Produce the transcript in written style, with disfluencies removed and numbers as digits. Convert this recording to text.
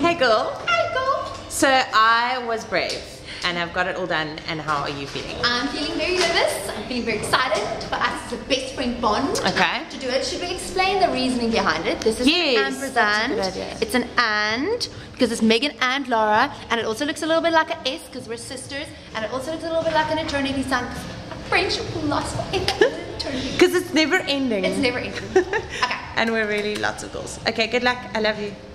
Hey girl. Hey girl. So I was brave and I've got it all done, and how are you feeling? I'm feeling very nervous. I'm feeling very excited for us as a best friend bond to do it. Should we explain the reasoning behind it? This is an ampersand. It's an and because it's Megan and Laura, and it also looks a little bit like an S because we're sisters, and it also looks a little bit like an eternity sign because our friendship will last forever. Because it's never ending. It's never ending. Okay. And we're really lots of goals. Okay, good luck. I love you.